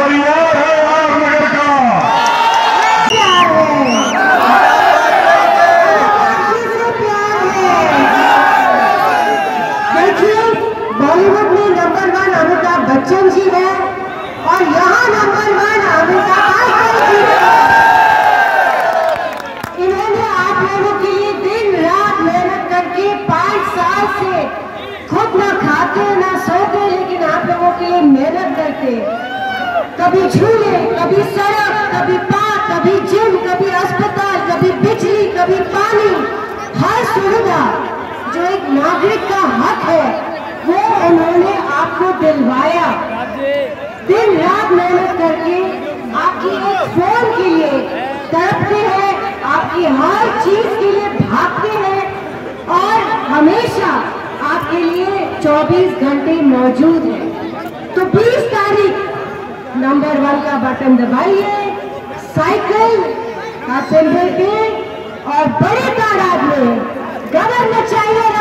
परिवार है आरनगर का। देखिए, बॉलीवुड में नंबर 1 अमिताभ बच्चन जी है और यहाँ नंबर 1 अमिताभ जी है। इन्होंने आप लोगों के लिए दिन रात मेहनत करके 5 साल से खुद ना खाते ना सोते, लेकिन आप लोगों के लिए मेहनत करते, कभी झूले, कभी सड़क, कभी पार्क, कभी जिम, कभी अस्पताल, कभी बिजली, कभी पानी, हर सुविधा जो एक नागरिक का हक है वो उन्होंने आपको दिलवाया। दिन रात मेहनत करके आपकी एक फोन के लिए तड़पते हैं, आपकी हर चीज के लिए भागते हैं और हमेशा आपके लिए 24 घंटे मौजूद है। तो 20 तारीख नंबर 1 का बटन दबाइए, साइकिल का सिंबल पे और बड़े तादाद में गगन मचाइए।